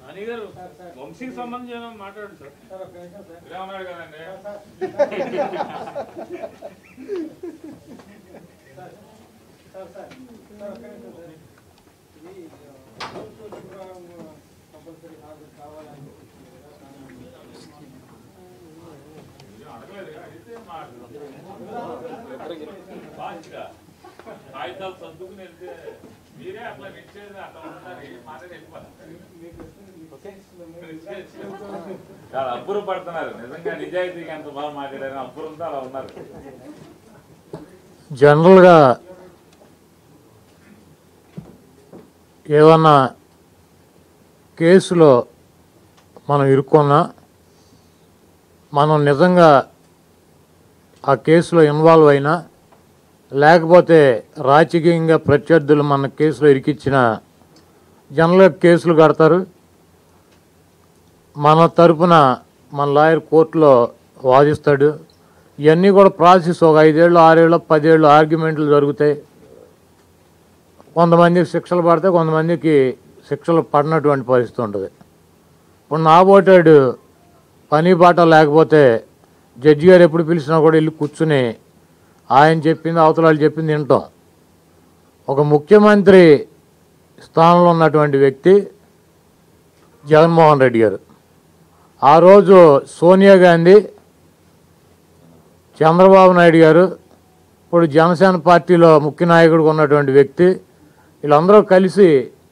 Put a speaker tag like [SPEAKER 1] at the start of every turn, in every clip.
[SPEAKER 1] అని గారు వంశీకి సంబంధించిన మాట్లాడండి సార్. ఇలా ఉన్నాడు కదండి. కాగితాలు సర్దుకుని వెళ్తే మీరే అట్లా నిచ్చేది అట్లా ఉంటారు మాట్లాడి చాలా అబ్బురు పడుతున్నారు. నిజంగా నిజాయితీగా ఎంత బాగా మాట్లాడారు, అబ్బురంతో అలా ఉన్నారు.
[SPEAKER 2] జనరల్గా ఏదన్నా కేసులో మనం ఇరుక్కున్నా, మనం నిజంగా ఆ కేసులో ఇన్వాల్వ్ అయినా, లేకపోతే రాజకీయంగా ప్రత్యర్థులు మన కేసులో ఇరికిచ్చిన జనరల్గా కేసులు కడతారు. మన తరపున మన లాయర్ కోర్టులో వాదిస్తాడు. ఇవన్నీ కూడా ప్రాసెస్ ఒక 5 ఏళ్ళు 6 ఏళ్ళు 10 ఏళ్ళు ఆర్గ్యుమెంట్లు జరుగుతాయి. కొంతమందికి శిక్షలు పడతాయి, కొంతమందికి శిక్షలు పడినటువంటి పరిస్థితి ఉంటుంది. ఇప్పుడు నా పోటాడు పని పాట లేకపోతే జడ్జి గారు ఎప్పుడు పిలిచినా కూడా వెళ్ళి కూర్చుని ఆయన చెప్పింది అవతలాలు చెప్పింది వింటాం. ఒక ముఖ్యమంత్రి స్థానంలో ఉన్నటువంటి వ్యక్తి జగన్మోహన్ రెడ్డి గారు. ఆ రోజు సోనియా గాంధీ, చంద్రబాబు నాయుడు గారు, ఇప్పుడు జనసేన పార్టీలో ముఖ్య నాయకుడిగా ఉన్నటువంటి వ్యక్తి, వీళ్ళందరూ కలిసి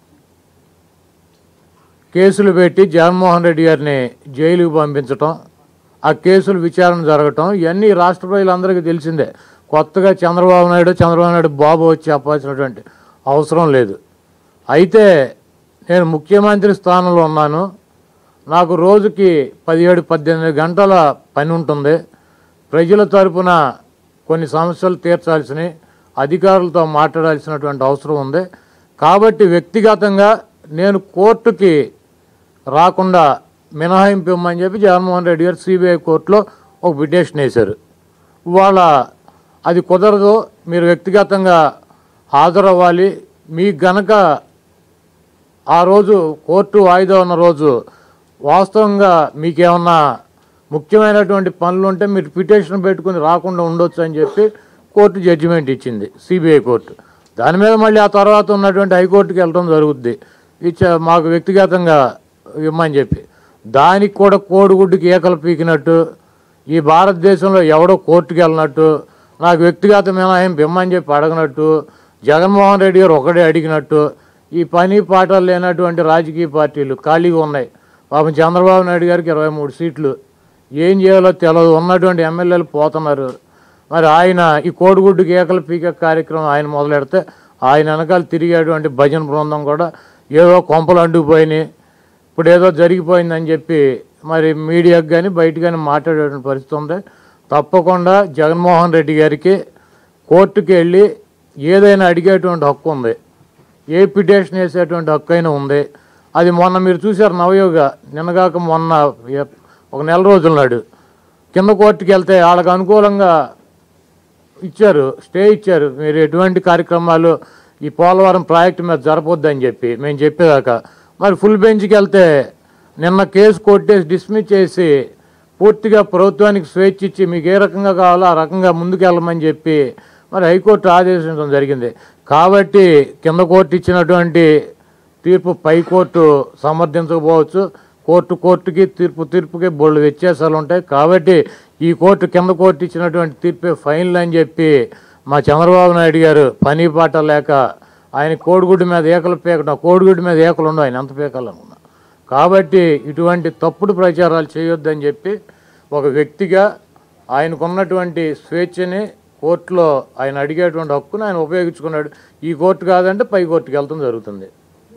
[SPEAKER 2] కేసులు పెట్టి జగన్మోహన్ రెడ్డి గారిని జైలుకు పంపించటం, ఆ కేసులు విచారణ జరగటం, ఇవన్నీ రాష్ట్ర ప్రజలందరికీ తెలిసిందే. కొత్తగా చంద్రబాబు నాయుడు బాబు వచ్చి చెప్పాల్సినటువంటి అవసరం లేదు. అయితే నేను ముఖ్యమంత్రి స్థానంలో ఉన్నాను. నాకు రోజుకి 17-18 గంటల పని ఉంటుంది. ప్రజల తరపున కొన్ని సమస్యలు తీర్చాల్సినవి, అధికారులతో మాట్లాడాల్సినటువంటి అవసరం ఉంది. కాబట్టి వ్యక్తిగతంగా నేను కోర్టుకి రాకుండా మినహాయింపు ఇవ్వమని చెప్పి జగన్మోహన్ రెడ్డి గారు సిబిఐ కోర్టులో ఒక పిటిషన్ వేశారు. ఇవాళ అది కుదరదు, మీరు వ్యక్తిగతంగా హాజరవ్వాలి. మీకు గనక ఆ రోజు కోర్టు వాయిదా ఉన్న రోజు వాస్తవంగా మీకేమన్నా ముఖ్యమైనటువంటి పనులు ఉంటే మీరు పిటిషన్ పెట్టుకుని రాకుండా ఉండొచ్చు అని చెప్పి కోర్టు జడ్జిమెంట్ ఇచ్చింది, సిబిఐ కోర్టు. దాని మీద మళ్ళీ ఆ తర్వాత ఉన్నటువంటి హైకోర్టుకి వెళ్ళడం జరుగుద్ది, మాకు వ్యక్తిగతంగా ఇమ్మని చెప్పి. దానికి కూడా కోడిగుడ్డుకి ఏకలు పీకినట్టు, ఈ భారతదేశంలో ఎవడో కోర్టుకి వెళ్ళినట్టు, నాకు వ్యక్తిగత మినహాయింపు ఇమ్మని చెప్పి అడగనట్టు, జగన్మోహన్ రెడ్డి గారు ఒకడే అడిగినట్టు, ఈ పని పాటలు లేనటువంటి రాజకీయ పార్టీలు ఖాళీగా ఉన్నాయి. పాపం చంద్రబాబు నాయుడు గారికి 23 సీట్లు, ఏం చేయాలో తెలియదు, ఉన్నటువంటి ఎమ్మెల్యేలు పోతున్నారు. మరి ఆయన ఈ కోడిగుడ్డుకి ఏకలు పీకే కార్యక్రమం ఆయన మొదలెడితే ఆయన వెనకాల తిరిగేటువంటి భజన బృందం కూడా ఏదో కొంపలు అంటుకుపోయినాయి, ఇప్పుడు ఏదో జరిగిపోయిందని చెప్పి మరి మీడియాకు కానీ బయట కానీ మాట్లాడేటువంటి పరిస్థితి ఉంది. తప్పకుండా జగన్మోహన్ రెడ్డి గారికి కోర్టుకి వెళ్ళి ఏదైనా అడిగేటువంటి హక్కు ఉంది, ఏ పిటిషన్ వేసేటువంటి హక్కు అయినా ఉంది. అది మొన్న మీరు చూశారు నవయోగ, నిన్నగాక మొన్న ఒక నెల రోజుల నాడు కింద కోర్టుకి వెళ్తే వాళ్ళకు అనుకూలంగా ఇచ్చారు, స్టే ఇచ్చారు. మీరు ఎటువంటి కార్యక్రమాలు ఈ పోలవరం ప్రాజెక్టు మీద జరపొద్దని చెప్పి మేము చెప్పేదాకా. మరి ఫుల్ బెంచ్కి వెళ్తే నిన్న కేసు కొట్టేసి డిస్మిస్ చేసి పూర్తిగా ప్రభుత్వానికి స్వేచ్ఛ ఇచ్చి మీకు ఏ రకంగా కావాలో ఆ రకంగా ముందుకెళ్ళమని చెప్పి మరి హైకోర్టు ఆదేశించడం జరిగింది. కాబట్టి కింద కోర్టు ఇచ్చినటువంటి తీర్పు పై కోర్టు సమర్థించకపోవచ్చు, కోర్టుకి తీర్పుకి బోల్డ్ వ్యత్యాసాలు ఉంటాయి. కాబట్టి ఈ కోర్టు కింద కోర్టు ఇచ్చినటువంటి తీర్పే ఫైనల్ అని చెప్పి మా చంద్రబాబు నాయుడు గారు పని పాట లేక ఆయన కోడిగుడ్డు మీద ఏకలు పీకడం, కోడిగుడ్డు మీద ఏకలు ఉండవు, ఆయన ఎంత పీకాలనుకున్నా. కాబట్టి ఇటువంటి తప్పుడు ప్రచారాలు చేయొద్దని చెప్పి ఒక వ్యక్తిగా ఆయనకున్నటువంటి స్వేచ్ఛని కోర్టులో ఆయన అడిగేటువంటి హక్కును ఆయన ఉపయోగించుకున్నాడు. ఈ కోర్టు కాదంటే పై కోర్టుకి వెళ్తాం జరుగుతుంది.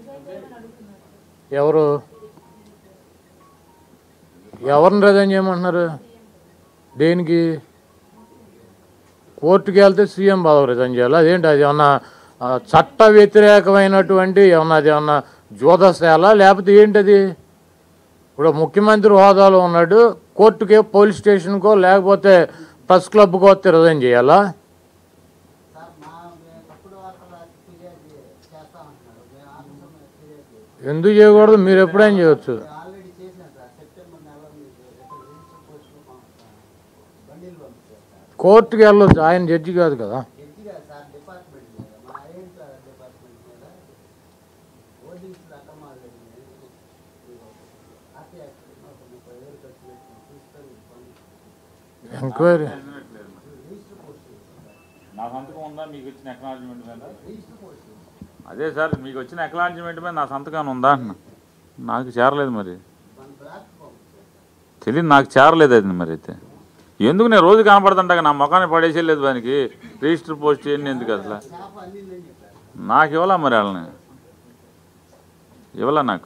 [SPEAKER 2] ఎవరిని రిజైన్ చేయమంటున్నారు? దేనికి? కోర్టుకి వెళ్తే సీఎం పదవి రిజైన్ చేయాలి. అదేంటి? అది ఏమన్నా చట్ట వ్యతిరేకమైనటువంటి అది ఏమన్నా జోదశాల లేకపోతే ఏంటది? ఇప్పుడు ముఖ్యమంత్రి హోదాలో ఉన్నాడు, కోర్టుకే పోలీస్ స్టేషన్కో లేకపోతే ప్రెస్ క్లబ్కో రిజైన్ చేయాలా? ఎందుకు చేయకూడదు? మీరు ఎప్పుడైనా చేయొచ్చు.
[SPEAKER 3] ఆల్రెడీ చేశాను సార్. సెప్టెంబర్ నెలలో మీకు రిజిస్టర్ పోస్టులో బండిలు పంపించారు సార్.
[SPEAKER 2] కోర్టుకి వెళ్ళొచ్చు, ఆయన జడ్జి కాదు కదా.
[SPEAKER 3] జడ్జి గారు సార్ డిపార్ట్మెంట్ మీద మా ఐఎన్ డిపార్ట్మెంట్ మీద ఓటింగ్స్ అక్రమాలు జరిగినాయి. ఆర్టీ యాక్ట్ 30,000 ఖర్చు పెట్టుకుని తీసుకొని
[SPEAKER 2] ఎంక్వైరీ
[SPEAKER 3] రిజిస్టర్ పోస్ట్
[SPEAKER 1] నా సంతకం ఉందా మీకు వచ్చిన అక్నాలజ్మెంట్ మీద?
[SPEAKER 3] రిజిస్టర్ పోస్ట్
[SPEAKER 1] అదే సార్, మీకు వచ్చిన అక్నాలజ్మెంట్ మీద నా సంతకం ఉందా అన్న? నాకు చేరలేదు మరి,
[SPEAKER 3] మన బ్లాక్ పంపించారు.
[SPEAKER 1] తెలియదు, నాకు చేరలేదు అది. మరి అయితే ఎందుకు నేను రోజు కనపడుతుంటా నా ముఖాన్ని పడేసేయలేదు దానికి రిజిస్టర్ పోస్ట్ చేయండి ఎందుకు అసలు?
[SPEAKER 3] షాప్ అందిందని చెప్పారు.
[SPEAKER 1] నాకు ఇవ్వాలా మరి వాళ్ళని? ఇవ్వాలా నాకు?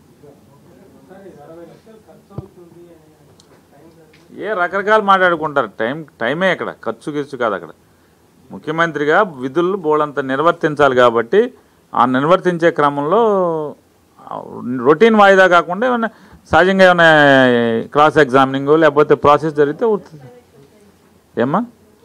[SPEAKER 1] ఏ రకరకాలు మాట్లాడుకుంటారు. టైమే ఇక్కడ, ఖర్చు కాదు అక్కడ. ముఖ్యమంత్రిగా విధులు బోళంత నిర్వర్తించాలి కాబట్టి ఆ నిర్వర్తించే క్రమంలో రొటీన్ వాయిదా కాకుండా ఏమైనా సహజంగా ఏమైనా క్రాస్ ఎగ్జామినింగ్ లేకపోతే ప్రాసెస్ జరిగితే అవుతుంది. ఏమ్మా?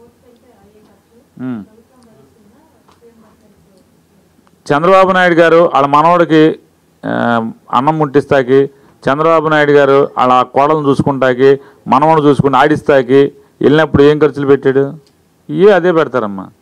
[SPEAKER 1] చంద్రబాబు నాయుడు గారు వాళ్ళ మనవడికి అన్నం ముట్టిస్తాకి, చంద్రబాబు నాయుడు గారు వాళ్ళ కోడలను చూసుకుంటాకి, మనవడు చూసుకుని ఆడిస్తాకి వెళ్ళినప్పుడు ఏం ఖర్చులు పెట్టాడు? అదే పెడతారమ్మా.